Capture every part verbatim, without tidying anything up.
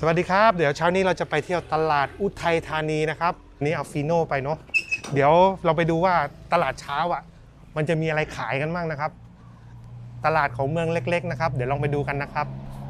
สวัสดีครับเดี๋ยวเช้านี้เราจะไปเที่ยวตลาดอุทัยธานีนะครับนี่เอาฟีโน่ไปเนาะเดี๋ยวเราไปดูว่าตลาดเช้าอ่ะมันจะมีอะไรขายกันบ้างนะครับตลาดของเมืองเล็กๆนะครับเดี๋ยวลองไปดูกันนะครับ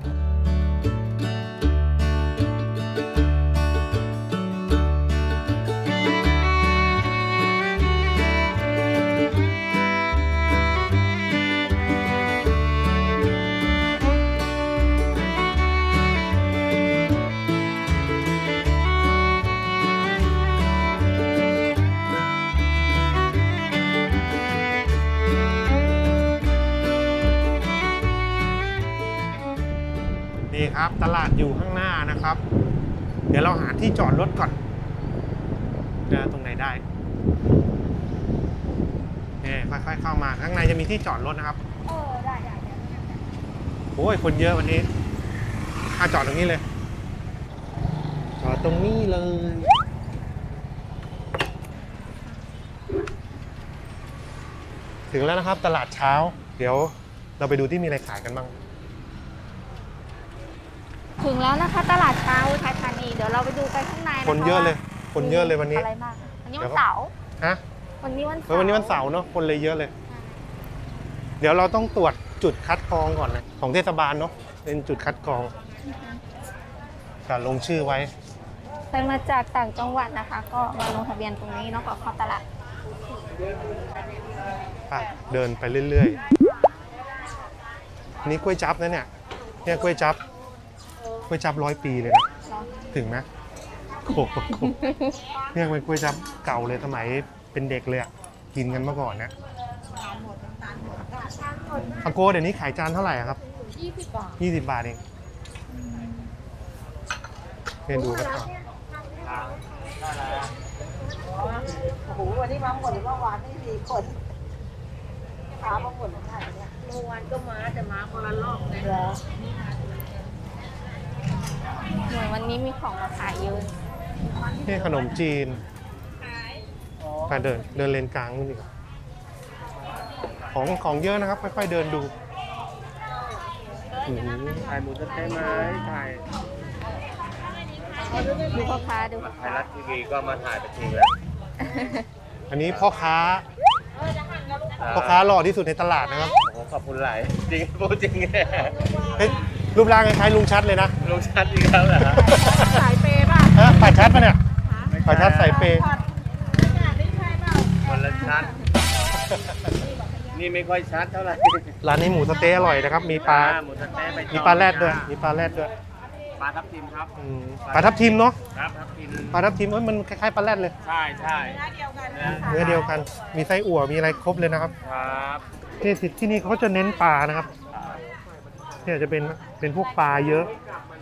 นี่ครับตลาดอยู่ข้างหน้านะครับเดี๋ยวเราหาที่จอดรถก่อนจะตรงไหนได้นี่ค่อยๆเข้ามาข้างในจะมีที่จอดรถนะครับเออได้ได้โอ้ยคนเยอะวันนี้ถ้าจอดตรงนี้เลยจอดตรงนี้เลยถึงแล้วนะครับตลาดเช้าเดี๋ยวเราไปดูที่มีอะไรขายกันบ้างถึงแล้วนะคะตลาดเช้าอุทัยธานีเดี๋ยวเราไปดูกันข้างในคนเยอะเลยคนเยอะเลยวันนี้อะไรบ้างวันนี้วันเสาร์ฮะวันนี้วันเสาร์วันนี้วันเสาร์เนาะคนเลยเยอะเลยเดี๋ยวเราต้องตรวจจุดคัดกรองก่อนนะของเทศบาลเนาะเป็นจุดคัดกรองจะลงชื่อไว้ใครมาจากต่างจังหวัดนะคะก็มาลงทะเบียนตรงนี้เนาะก่อนเข้าตลาดเดินไปเรื่อยๆนี่กล้วยจั๊บนะเนี่ยเนี่ยกล้วยจั๊บกล้วยจั๊บร้อยปีเลยนะถึงนะโขกโขกเนี่ยเป็นกล้วยจั๊บเก่าเลยสมัยเป็นเด็กเลยอ่ะกินกันเมื่อก่อนนะอาโกเดี๋ยวนี้ขายจานเท่าไหร่ครับยี่สิบบาทยี่สิบบาทเองเรียนดูกันก่อนโอ้โหวันนี้มาหมดหรือว่าวานนี่สี่คนขามาหมดแล้วเนี่ยเมื่อวานก็มาแต่มาคนละรอบเลยเหรอเหมือนวันนี้มีของมาขายเยอะนี่ขนมจีนไปเดินเดินเลนกลางนู่นดีกว่าของของเยอะนะครับค่อยๆเดินดูถ่ายหมูสะเต๊ะไหมถ่ายดูพ่อค้าดูไทยรัฐทีวีก็มาถ่ายไปทีแล้วอันนี้พ่อค้าพ่อค้าหล่อที่สุดในตลาดนะครับโอ้ขอบคุณหลายจริงพูดจริงเฮ้ยรูปร่างคล้ายๆลุงชัดเลยนะลุงชัดอีกแล้วเหรอสายเปย์ป่ะฮะฝ่ายชัดป่ะเนี่ยฝ่ายชัดสายเปย์คนละชัดนี่ไม่ค่อยชัดเท่าไหร่ร้านนี้หมูสะเต๊ะอร่อยนะครับมีปลาหมูสะเต๊ะไปมีปลาแรดด้วยมีปลาแรดด้วยปลาทับทิมครับปลาทับทิมเนาะครับทับทิมปลาทับทิมเอ้ยมันคล้ายๆปลาแรดเลยใช่ใช่เนื้อเดียวกันมีไส้อั่วมีอะไรครบเลยนะครับครับที่ที่นี่เขาจะเน้นปลานะครับเนี่ยจะเป็นเป็นพวกปลาเยอะ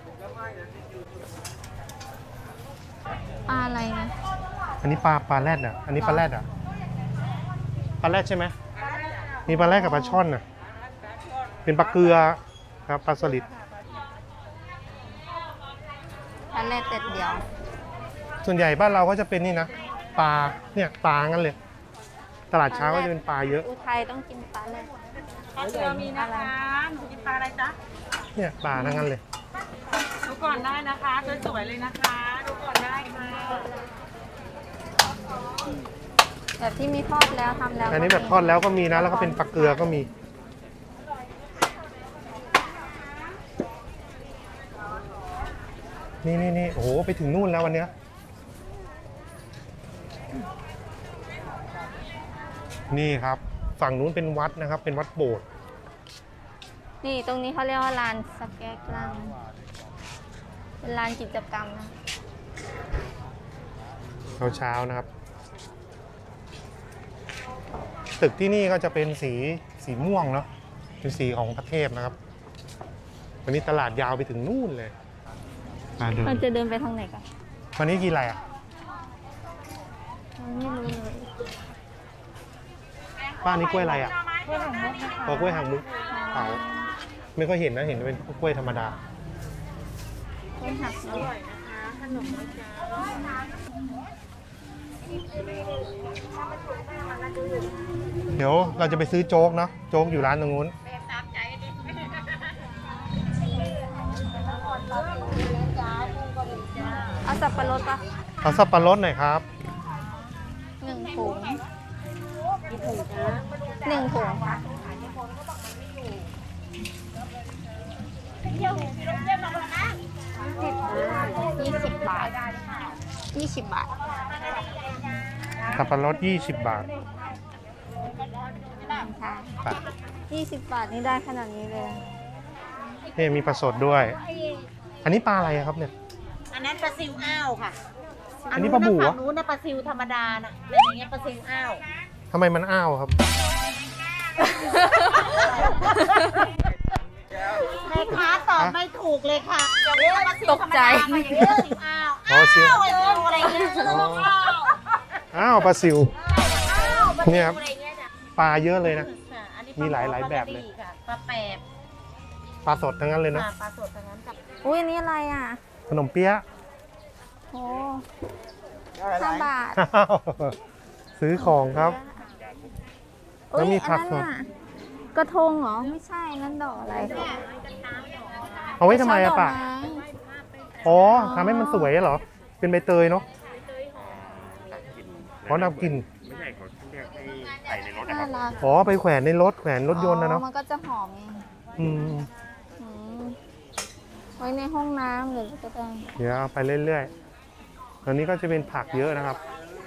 ปลาอะไรนะอันนี้ปลาปลาแรดอ่ะอันนี้ปลาแรดอ่ะปลาแรดใช่ไหมมีปลาแรดกับปลาช่อนอ่ะเป็นปลาเกลือครับปลาสลิดปลาแรดเด็ดเดียวส่วนใหญ่บ้านเราก็จะเป็นนี่นะปลาเนี่ยปลางั้นเลยตลาดเช้าก็จะเป็นปลาเยอะอุทัยต้องกินปลาแรดปลาเกลือมีนะคะกินปลาอะไรจ๊ะเนี่ยปลาทั้งนั้นเลยดูก่อนได้นะคะสวยๆเลยนะคะดูก่อนได้ค่ะแบบที่มีทอดแล้วทำแล้วอันนี้แบบทอดแล้วก็มีนะแล้วก็เป็นปลาเกลือก็มีนี่นี่นี่โอ้โหไปถึงนู่นแล้ววันเนี้ยนี่ครับฝั่งนู้นเป็นวัดนะครับเป็นวัดโบสถ์นี่ตรงนี้เขาเรียกว่าลานสแกกลังเป็นลานกิจกรรมนะเช้าเช้านะครับตึกที่นี่ก็จะเป็นสีสีม่วงเนาะเป็นสีของพระเทพนะครับวันนี้ตลาดยาวไปถึงนู่นเลยเราจะเดินไปทางไหนกันวันนี้กินอะไรอ่ะไม่รู้เลยป้านี่กล้วยอะไรอ่ะกล้วยหางมุกนะคะพอกล้วยหางมุกเผาไม่ค่อยเห็นนะเห็นเป็นกล้วยธรรมดากล้วยหักมุกขนมเดี๋ยวเราจะไปซื้อโจ๊กเนาะโจ๊กอยู่ร้านตรงนู้นตามใจดิสับปะรดปะเอาสับปะรดหน่อยครับหนึ่งถุงหนึ่งถุงค่ะยี่สิบบาทยี่สิบบาทสับปะรดยี่สิบบาทค่ะไปยี่สิบบาทนี่ได้ขนาดนี้เลยนี่มีปลาสดด้วย อันนี้ปลาอะไรครับเนี่ยอันนั้นปลาซิวอ้าวค่ะอันนี้ปลาบู๋ฝั่อะงนู้นนะปลาซิวธรรมดาน่ะเป็นอย่างเงี้ยปลาซิวอ้าวทำไมมันอ้าวครับแม่ค้าตอบไม่ถูกเลยค่ะอย่างนี้ปลาซิวธรรมดามาอย่างนี้ปลาซิวอ้าวอ๋อซิวอ้าวปลาซิวอะไรเงี้ยอ๋อ อ้าวปลาซิวอ้าวปลาซิวเนี่ยครับอะไรเงี้ยจ้ะปลาเยอะเลยนะค่ะอันนี้มีหลายหลายแบบเลยปลาแปบปลาสดทั้งนั้นเลยนะค่ะปลาสดทั้งนั้นกับอุ้ยอันนี้อะไรอ่ะขนมเปี๊ยะโอ้ห้าบาทอ้าวซื้อของครับอุ๊ยแล้วมีผักอันนั้นน่ะกระทงเหรอ ไม่ใช่ นั่นดอกอะไรเอาไว้ทำไมอะป่ะดกไม้อ๋อทำให้มันสวยเหรอ เป็นใบเตยเนาะเพราะนำกลิ่นไม่ใช่เขาเรียกให้ใส่ในรถนะคน่ารับรักอ๋อไปแขวนในรถแขวนรถยนต์นะเนาะอ๋อมันก็จะหอมไงอืมอืมไว้ในห้องน้ำหรือก็ได้เดี๋ยวเอาไปเรื่อยๆตอนนี้ก็จะเป็นผักเยอะนะครับ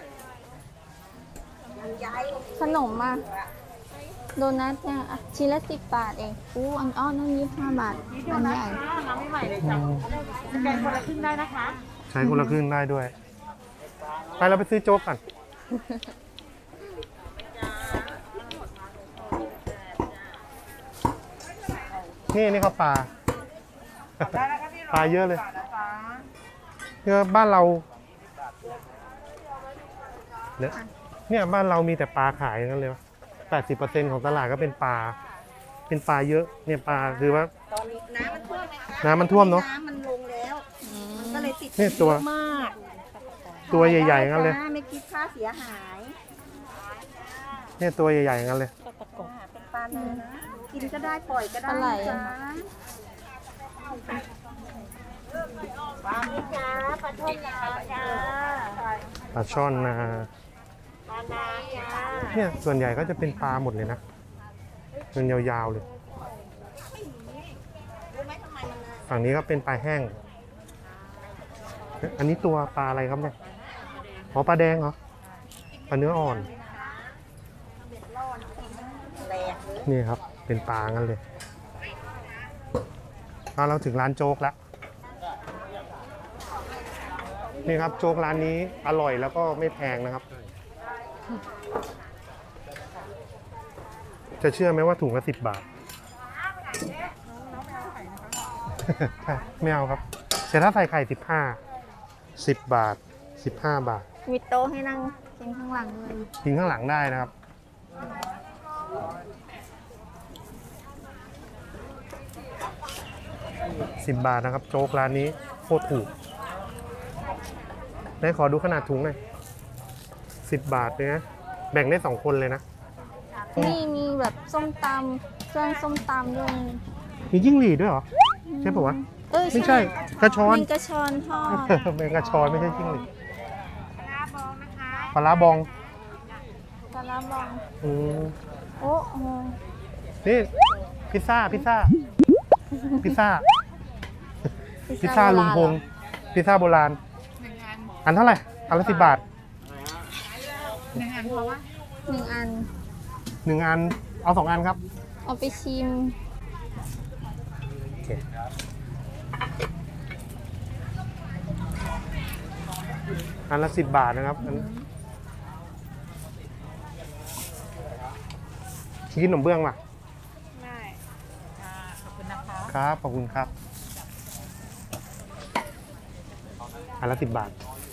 ขนมอ่ะโดนัทเนี่ยอ่ะชิ้นละสิบบาทเองอู้อันอ้อนั่นยี่สิบห้าบาทอันใหญ่น้ำใหม่เลยจ้ะแกงคนละครึ่งได้นะคะใช้คนละครึ่งได้ด้วย ไปเราไปซื้อโจ๊กกัน นี่นี่เขาปลา ปลาเยอะเลยเนี่ยบ้านเรา เนี่ยเนี่ยบ้านเรามีแต่ปลาขายกันเลยวะแปดสิบเปอร์เซ็นต์ของตลาดก็เป็นปลา เป็นปลาเยอะ เนี่ยปลาคือว่าตอนนี้น้ำมันท่วมไหมคะน้ำมันท่วมเนอะน้ำมันลงแล้ว มันก็เลยติดเนี่ยตัวเยอะมากตัวใหญ่ๆงั้นเลยจ้าไม่คิดค่าเสียหายเนี่ยตัวใหญ่ๆงั้นเลยเป็นปลาเนื้อนะกินก็ได้ปล่อยก็ได้ปลาไหลจ้าปลาไหมจ้าปลาช่อนนาจ้าปลาช่อนนาปลานาจ้าเนี่ยส่วนใหญ่ก็จะเป็นปลาหมดเลยนะเป็นยาวๆเลยรู้ไหมทำไมมันนาฝั่งนี้ก็เป็นปลาแห้ง อันนี้ตัวปลาอะไรครับเนี่ยอ๋อปลาแดงเหรอ ปลาเนื้ออ่อนแหลกเลยนี่ครับ เป็นปลางั้นเลยเอาเราถึงร้านโจ๊กแล้ว นี่ครับโจ๊กร้านนี้อร่อยแล้วก็ไม่แพงนะครับ จะเชื่อไหมว่าถุงละสิบบาท ใช่ไม่เอาครับ แต่ถ้าใส่ไข่สิบห้า สิบบาท สิบห้าบาทมีโต๊ะให้นั่งกินข้างหลังเลยกินข้างหลังได้นะครับ สิบบาทนะครับโจ๊กร้านนี้โคตรถูกได้ขอดูขนาดถุงหน่อยสิบบาทเลยนะ แบ่งได้สองคนเลยนะนี่มีแบบส้มตำเครื่องส้มตำด้วยมีจิ้งหรีดด้วยเหรอ ใช่ปะวะเออไม่ใช่กระชอนมีกระชอนทอดเป็นกระชอนไม่ใช่จิ้งหรีดปลาร้าบองปลาร้าบองอืมโอ้โหนี่พิซซ่าพิซซ่า พิซซ่า พิซซ่าลุงพงษ์พิซซ่าโบราณ อันเท่าไหร่ อันละสิบบาทหนึ่งอันหนึ่งอัน เอาสองอันครับเอาไปชิมโอเค อันละสิบบาทนะครับอันกินขนมเบื้องป่ะได้ขอบคุณนะคะครับ ขอบคุณครับ อันละสิบบาท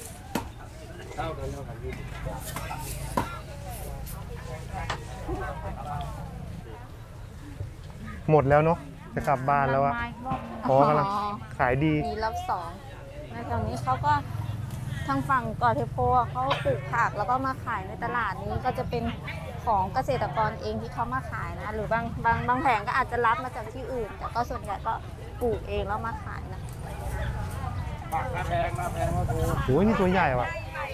หมดแล้วเนาะ จะกลับบ้านแล้วอะอ๋อกำลังขายดีมีรอบสองในแถวนี้เขาก็ทางฝั่งเกาะเทโพอะเขาปลูกผักแล้วก็มาขายในตลาดนี้ก็จะเป็นของเกษตรกรเองที่เขามาขายนะ หรือบางบางบางแผงก็อาจจะรับมาจากที่อื่น แต่ก็ส่วนใหญ่ก็ปลูกเองแล้วมาขายนะแพงมาแพงมาถูกโอ้ยนี่ตัวใหญ่ว่ะ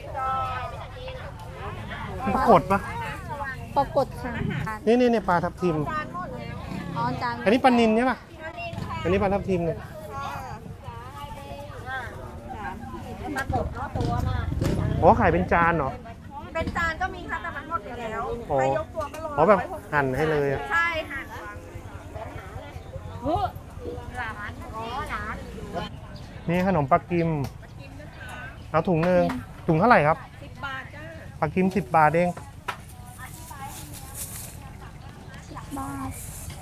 ปรากฏปะปรากฏค่ะนี่นี่นี่ปลาทับทิมอ๋อจานอันนี้ปลานิลใช่ปะอันนี้ปลาทับทิมเนี่ยปรากฏเนาะตัวน่ะอ๋อขายเป็นจานเหรอเป็นจานก็มีค่ะแต่มันหมดแล้วอ๋อไปยกตัวก็ร้อยอ๋อแบบหั่นให้เลยอะใช่ค่ะเฮ้ยหลานอ๋อหลานนี่ขนมปลากิมเอาถุงหนึ่งถุงเท่าไหร่ครับสิบบาทจ้าปลากิมสิบบาทเองบาท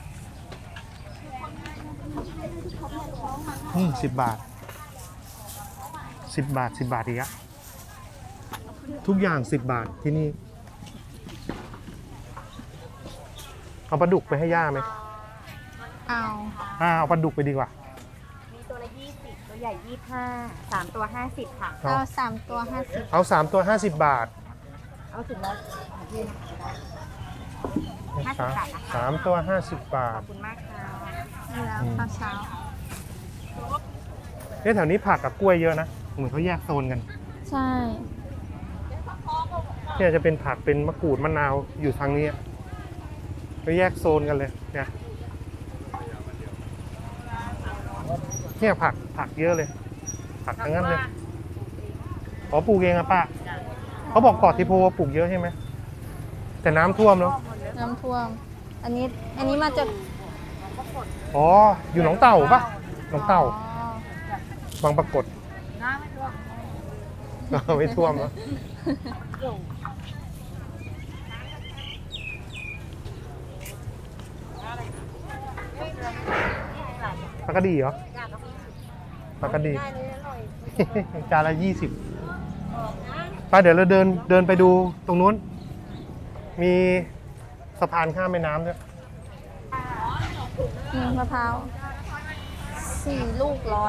อืมสิบบาทสิบบาทสิบบาทอีกอะทุกอย่างสิบบาทที่นี่เอาปลาดุกไปให้ย่าไหมเอาอ่าเอาปลาดุกไปดีกว่ามีตัวละยี่สิบตัวใหญ่ยี่ห้าสามตัวห้าสิบค่ะเอาเอาสามตัวห้าสิบเอาสามตัวห้าสิบบาทเอาถึงแล้ว ห้าสิบบาทนะคะสามตัวห้าสิบบาขอทบคุณมากค่ะนี่แล้วข้าวเช้าเนี่ยแถวนี้ผักกับกล้วยเยอะนะเหมือนเขาแยกโซนกันใช่เนี่ยจะเป็นผักเป็นมะกรูดมะนาวอยู่ทางนี้ก็แยกโซนกันเลยเนี่ยเนี่ยผักผักเยอะเลย ผักทั้งนั้นเลยขอปลูกเองอะป้าเขาบอกเกาะทิโพปลูกเยอะใช่ไหมแต่น้ำท่วมเนาะน้ำท่วม อันนี้อันนี้มาจากอ๋ออยู่หนองเต่าปะหนองเต่าอ๋อบางปรากฏน้ำไม่ท่วมไม่ท่วมแล้วปลากระดีเหรอปลากระดีได้เลยอร่อยจานละยี่สิบไปเดี๋ยวเราเดินเดินไปดูตรงนู้น มีสะพานข้ามแม่น้ำด้วยหนึ่งมะพร้าวสี่ลูกร้อย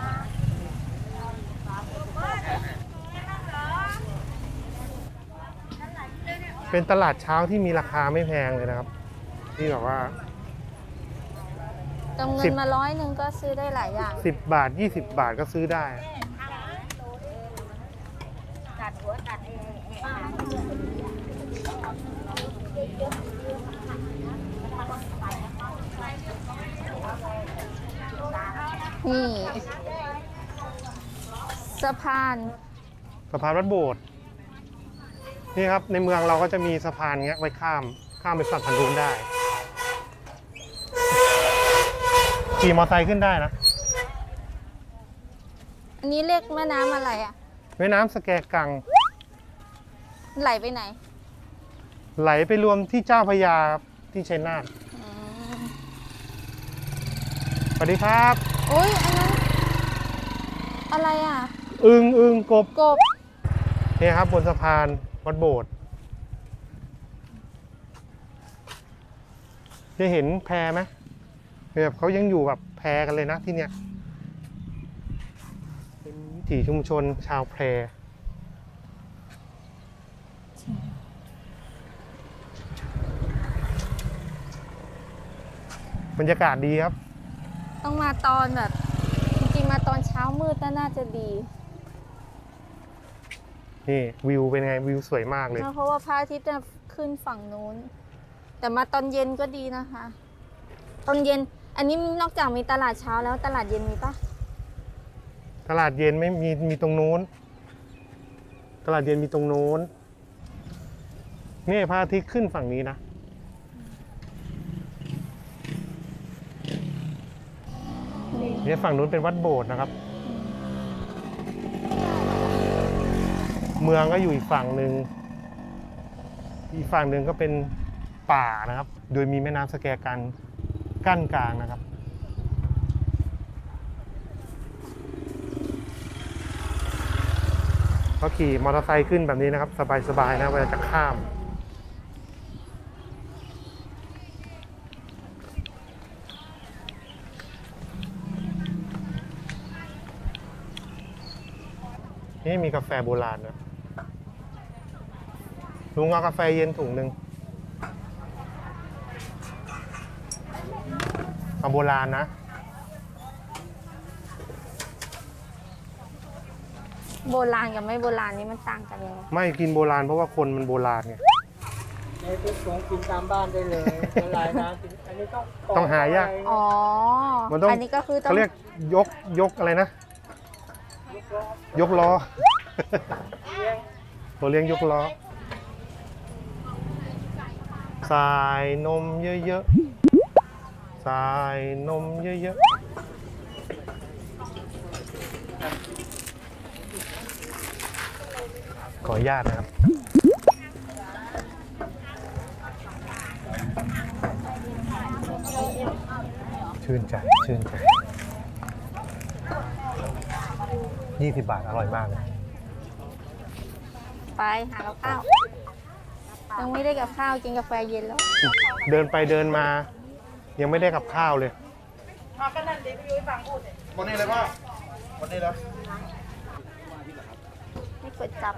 เป็นตลาดเช้าที่มีราคาไม่แพงเลยนะครับ ที่แบบว่ากำเงิสินบมาร้อยหนึ่งก็ซื้อได้หลายอย่างสิบบาทยี่สิบบาทก็ซื้อได้ตัดหัวตัดเองนี่สะพานสะพานวัดโบสถ์นี่ครับในเมืองเราก็จะมีสะพานเงี้ยไว้ข้ามข้ามไปฝั่งคันนู้นได้ขี่มอเตอร์ไซค์ขึ้นได้นะอันนี้เรียกแม่น้ำอะไรอ่ะแม่น้ำสแกกังไหลไปไหนไหลไปรวมที่เจ้าพระยาครับที่ชัยนาทอืมสวัสดีครับอุ้ยอันนั้นอะไรอ่ะอึงอึงกบกบเนี่ยครับบนสะพานวัดโบสถ์จะเห็นแพไหมแบบเขายังอยู่แบบแพกันเลยนะที่เนี่ยเป็นวิถีชุมชนชาวแพรบรรยากาศดีครับต้องมาตอนแบบ จริงๆมาตอนเช้ามืดน่าจะดีนี่วิวเป็นไงวิวสวยมากเลยเพราะว่าพระอาทิตย์จะขึ้นฝั่งนู้น แต่มาตอนเย็นก็ดีนะคะ ตอนเย็น อันนี้นอกจากมีตลาดเช้าแล้วตลาดเย็นมีปะตลาดเย็นไม่มีมีตรงโน้น ตลาดเย็นมีตรงโน้น นี่พระอาทิตย์ขึ้นฝั่งนี้นะ เนี่ยฝั่งนู้นเป็นวัดโบสถ์นะครับ เมืองก็อยู่อีกฝั่งหนึ่ง อีกฝั่งหนึ่งก็เป็นป่านะครับ โดยมีแม่น้ำสแกกังกั้นกลางนะครับ ก็ขี่มอเตอร์ไซค์ขึ้นแบบนี้นะครับ สบายๆนะเวลาจะข้าม นี่มีกาแฟโบราณนะลุงเอากาแฟเย็นถุงหนึ่งเอาโบราณนะโบราณกับไม่โบราณนี่มันต่างกันยังไงไม่กินโบราณเพราะว่าคนมันโบราณไงในทุกของกินตามบ้านได้เลยละลายน้ำกินอันนี้ต้องต้องหายากอ๋อมันต้องอันนี้ก็คือต้องเขาเรียกยกยกอะไรนะ ยกล้อ ตัวเลี้ยงยกล้อสายนมเยอะๆสายนมเยอะๆขออนุญาตนะครับชื่นใจชื่นใจยี่สิบบาทอร่อยมากเลยไปหากับข้าวยังไม่ได้กับข้าวกินกาแฟเย็นแล้วเดินไปเดินมา ยังไม่ได้กับข้าวเลยพอกันนั่นดิพี่ยุ้ยฟังพูดเนี่ยวันนี้เลยป่ะวันนี้แล้วไม่กดจับ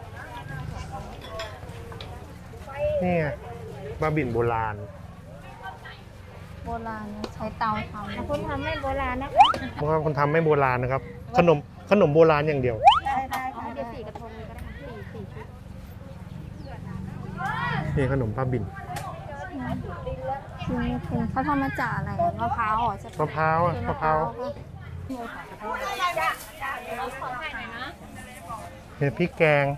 นี่ไงบาบิ่นโบราณโบราณใช้เตาทำคุณทำไม่โบราณนะคะเพราะว่าคนทำไม่โบราณนะครับ ขนมขนมโบราณอย่างเดียวได้ได้ค่ะเดี๋ยวสี่กระทงเลยก็ได้สี่สี่ชุดนี่ขนมป้าบิ่นคือคือเขาทำมาจากอะไรอะมะพร้าวเหรอใช่ปะมะพร้าวอะมะพร้าวเนี่ยพริกแกง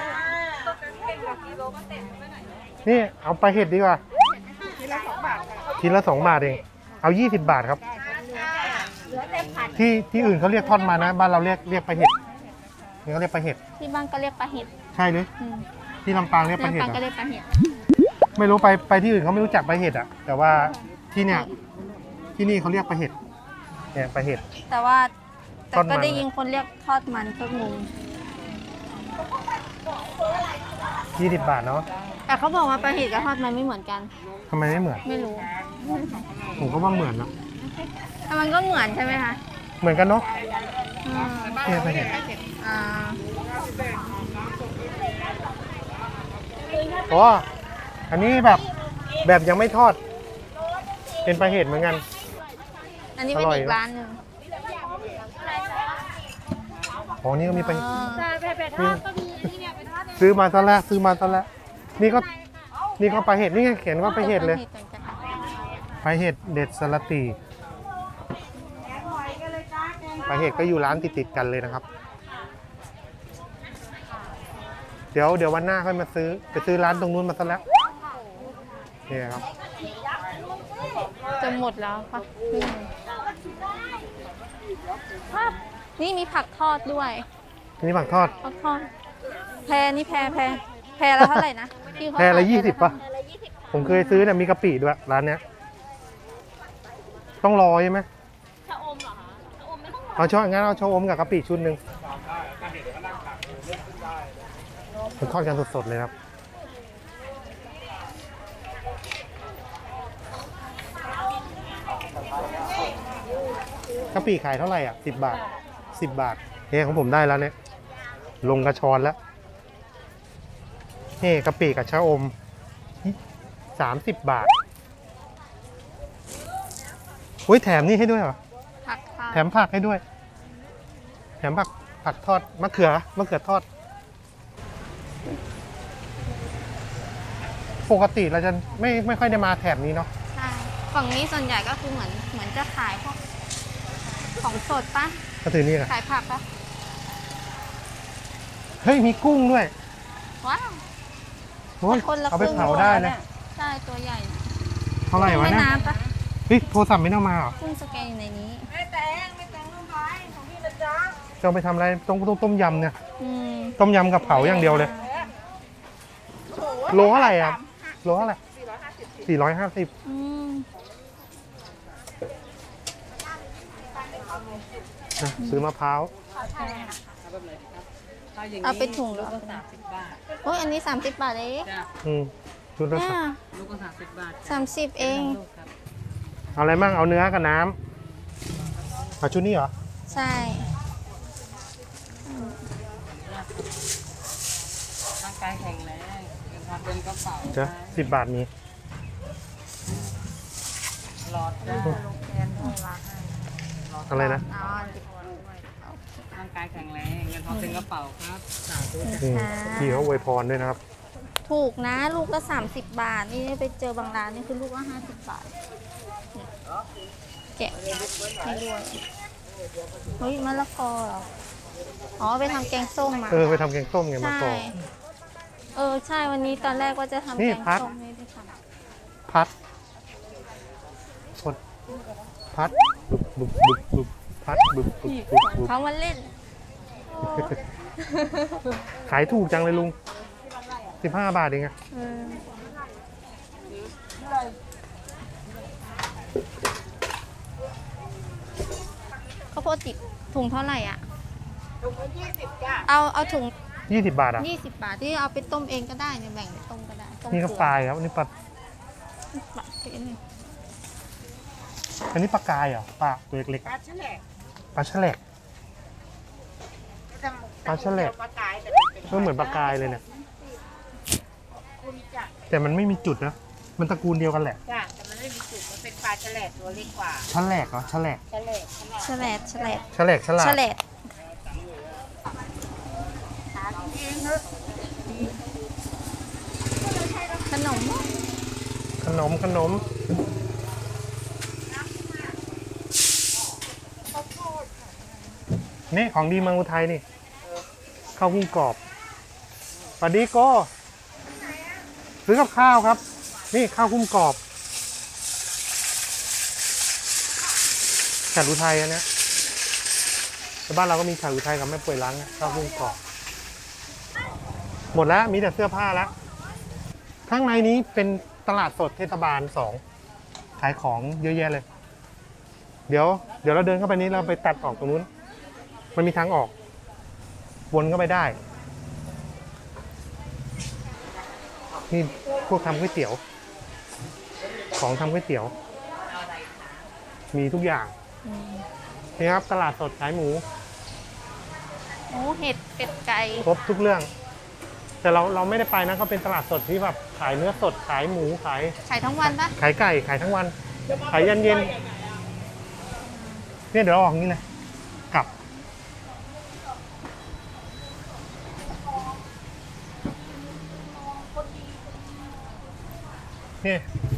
นี่เอาไปลาเห็ดดีกว่าทีละสองบาทเอง เอายี่สิบบาทครับ ที่ที่อื่นเขาเรียกทอดมันนะ บ้านเราเรียกเรียกปลาเห็ดนี่เขาเรียกปลาเห็ดที่บ้านก็เรียกปลาเห็ดใช่หรืออืมที่ลำปางเรียกปลาเห็ดลำปางเหรก็อเรียกปลาเห็ดไม่รู้ไปไปที่อื่นเขาไม่รู้จักปลาเห็ดอ่ะ แต่ว่าที่เนี่ยที่นี่เขาเรียกปลาเห็ดเนี่ยปลาเห็ดแต่ว่าแต่ทอดมัก็นได้ยินคนเรียกทอดมันก็งงยี่สิบบาทเนาะแต่เขาบอกว่าปลาเห็ดกับทอดมันไม่เหมือนกันทำไมไม่เหมือนไม่รู้ผมก็ว่าเหมือนนะแต่มันก็เหมือนใช่ไหมคะเหมือนกันเนาะอืมเนี่ยปลาเห็ดอ่าอ๋ออันนี้แบบแบบยังไม่ทอด เป็นปลาเห็ดเหมือนกันอันนี้เป็นอร่อยอีกร้านหนึ่งอ๋อนี่ก็มีปลาอ๋อซื้อมาตอนแรกซื้อมาตอนแรกนี่ก็นี่ก็ปลาเห็ดนี่ไงเขียนว่าปลาเห็ดเลยปลาเห็ดเด็ดสลัดตีปลาเห็ดก็อยู่ร้านติดๆกันเลยนะครับ เดี๋ยวเดี๋ยววันหน้าค่อยมาซื้อไปซื้อร้านตรงนู้นมาซะแล้วนี่ครับจะหมดแล้วค่ะนี่นี่มีผักทอดด้วยนี่ผักทอดผักทอดแพรนี่แพรแพรแพรละเท่าไหร่นะที่เขาแพรละขายยี่สิบป่ะ ผมเคยซื้อเนี่ยมีกะปิด้วยร้านเนี้ยต้องรอใช่ไหมชะอมเหรอคะชะอมไม่ต้องรอเอาชองั้นเอาชะอมกับกะปิชุดหนึ่งผมทอดกันสดๆเลยครับกะปิขายเท่าไหร่อ่ะสิบบาทสิบบาทเฮ้ของผมได้แล้วเนี่ยลงกระชอนแล้วนี่กะปิกับชะอมสามสิบบาทอุ้ยแถมนี่ให้ด้วยเหรอผักทอดแถมผักให้ด้วย แถมผักผักทอดมะเขือมะเขือทอด ปกติเราจะไม่ไม่ค่อยได้มาแถบนี้เนาะใช่ฝั่งนี้ส่วนใหญ่ก็คือเหมือนเหมือนจะขายพวกของสดปะก็ถือนี่แหละขายผักปะเฮ้ยมีกุ้งด้วยว้าวโอ้ยคนละเอาไปครึ่งเผาได้เลยใช่ตัวใหญ่นะเท่าไหร่วะแม่เนี่ยน้ำปะเฮ้ยโทรศัพท์ไม่ต้องมาเหรอกุ้งสแกนอยู่ในนี้ไม่แต่งไม่แต่งน้ำลายของพี่นะจ๊ะจะเอาไปทำอะไรต้มต้มต้มยำเนี่ยอืมต้มยำกับเผาอย่างเดียวเลย โลเท่าไหร่อ่ะโลเท่าไหร่สี่ร้อยห้าสิบอืมนะซื้อมะพร้าวเอาไปถุงหรือเอาไปโอ้ยอันนี้สามสิบบาทเองอืมชุดละเนี่ยลูกก็สามสิบบาทสามสิบเองเอาอะไรบ้างเอาเนื้อกับน้ำเอาชุดนี้เหรอใช่ร่างกายแข็งแรงเป็นทำเป็นกระเป๋าจ้ะสิบบาทมีหลอดจ้าลงแทนห้องรักให้อะไรนะอ๋อสิบบาทด้วยโอเคร่างกายแข็งแรงเงินทองเต็มกระเป๋าครับสาธุนี่พี่เขาอวยพรด้วยนะครับถูกนะลูกละสามสิบบาท นี่ไปเจอบางร้านนี่คือลูกละห้าสิบบาทแกะให้ด้วยเฮ้ยมะละกอเหรอ อ๋อไปทำแกงส้มมาเออไปทำแกงส้มไงมาใช่ก่อนเออใช่วันนี้ตอนแรกว่าจะทำนี่แกงพัดส้มไม่ได้ทพัดสดพัดบุบบุบบุบบุบพัดบุบบุบบุบบุบำเขามาเล่นขายถูกจังเลยลุงสิบห้าบาทเองอะเออข้าวโพดติดถุงเท่าไหร่อ่ะถุงละยี่สิบจ้ะเอาเอาถุงยี่สิบบาทอะยี่สิบบาทที่เอาไปต้มเองก็ได้เนี่ยแบ่งไปต้มก็ได้ต้มนี่ก็ปลายครับอันนี้ปลาปลาเค็มอันนี้ปลากายเหรอปลาตัวเล็กปลาฉลกๆปลาแฉลก ปลาฉลกปลากายแต่ก็เหมือนปลากายเลยเนี่ยคุณจ้ะแต่มันไม่มีจุดนะมันตระกูลเดียวกันแหละจ้ะแต่มันไม่มีจุดมันเป็นปลาฉลกตัวเล็กกว่าแฉลกเหรอแฉลกฉลกฉลกแฉลดแฉลดแฉลกฉลาดแฉลดหากินเองเถอะขนมขนมขนมนี่ของดีเมืองอุทัยนี่ข้าวหุ้งกรอบสวัสดีโก้ซื้อกับข้าวครับ นี่ข้าวหุ้งกรอบฉัดอุทัยอันเนี้ยแต่บ้านเราก็มีฉัดอุทัยกับแม่ป่วยล้างนะข้าวหุ้งกรอบหมดแล้วมีแต่เสื้อผ้าแล้วข้างในนี้เป็นตลาดสดเทศบาลสองขายของเยอะแยะเลย เดี๋ยวเดี๋ยวเราเดินเข้าไปนี้เราไปตัดออกตรงนู้นมันมีทางออกวนเข้าไปได้นี่พวกทำก๋วยเตี๋ยว ของทำก๋วยเตี๋ยว มีทุกอย่างนี่ครับตลาดสดขายหมูหมูเห็ดเป็ดไก่ครบทุกเรื่อง แต่เราเราไม่ได้ไปนะเขาเป็นตลาดสดที่แบบขายเนื้อสดขายหมูขายขายทั้งวันปะขายไก่ขายทั้งวัน ขายยันเย็นเนี่ยเดี๋ยวเราออกนี่เลยกลับนี่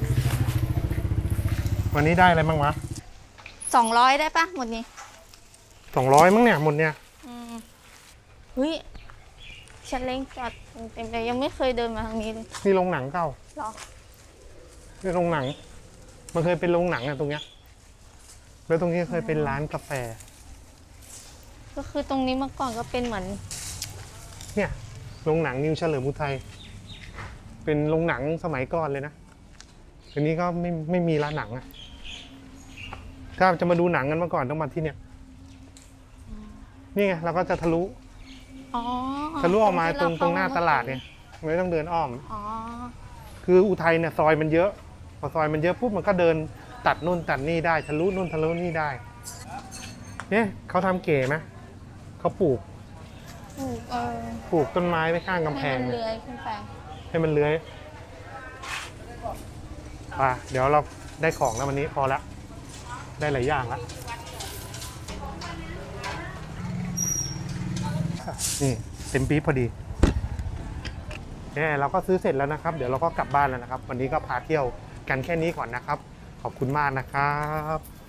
วันนี้ได้อะไรบ้างวะสองร้อยได้ปะหมดนี้สองร้อยมั้งเนี่ยหมดเนี่ยอืมเฮ้ยฉันเล้งจอดเต็มเลยยังไม่เคยเดินมาทางนี้เลยนี่โรงหนังเก่าหรอนี่โรงหนัง มันเคยเป็นโรงหนังอะตรงเนี้ยแล้วตรงนี้เคยเป็นร้านกาแฟก็คือตรงนี้เมื่อก่อนก็เป็นเหมือนเนี่ยโรงหนังนิวเฉลิมอุทัยเป็นโรงหนังสมัยก่อนเลยนะทีนี้ก็ไม่ไม่มีร้านหนังอะถ้าจะมาดูหนังกันเมื่อก่อนต้องมาที่เนี่ยนี่ไงเราก็จะทะลุอ๋อทะลุออกมาตรงที่เตรงหน้าตลาดเนี่ยไม่ต้องเดินอ้อมอ๋อคืออุทัยเนี่ยซอยมันเยอะ พอซอยมันเยอะปุ๊บมันก็เดินตัดนู่นตัดนี่ได้ทะลุนู่นทะลุนี่ได้ เนี่ยเขาทำเก๋ไหมเขาปลูกถูกเออปลูกต้นไม้ไว้ข้างกำแพให้งมันเนี่ยเลื้อยขึ้นไปให้มันเลื้อยอ่ะเดี๋ยวเราได้ของแล้ววันนี้พอละได้หลายอย่างละนี่เต็มปี๊บพอดีเนี่ยเราก็ซื้อเสร็จแล้วนะครับ เดี๋ยวเราก็กลับบ้านแล้วนะครับ วันนี้ก็พาเที่ยวกันแค่นี้ก่อนนะครับ ขอบคุณมากนะครับ